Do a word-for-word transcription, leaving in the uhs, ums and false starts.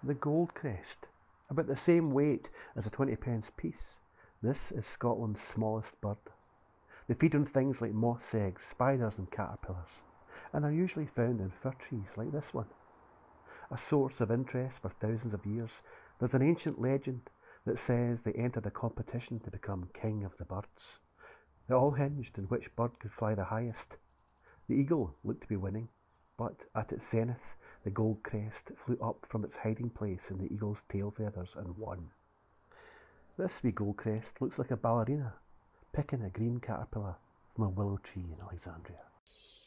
The Goldcrest, about the same weight as a twenty pence piece. This is Scotland's smallest bird. They feed on things like moths' eggs, spiders and caterpillars, and are usually found in fir trees like this one. A source of interest for thousands of years, there's an ancient legend that says they entered a competition to become king of the birds. It all hinged on which bird could fly the highest. The eagle looked to be winning, but at its zenith, the Goldcrest flew up from its hiding place in the eagle's tail feathers and won. This wee Goldcrest looks like a ballerina picking a green caterpillar from a willow tree in Alexandria.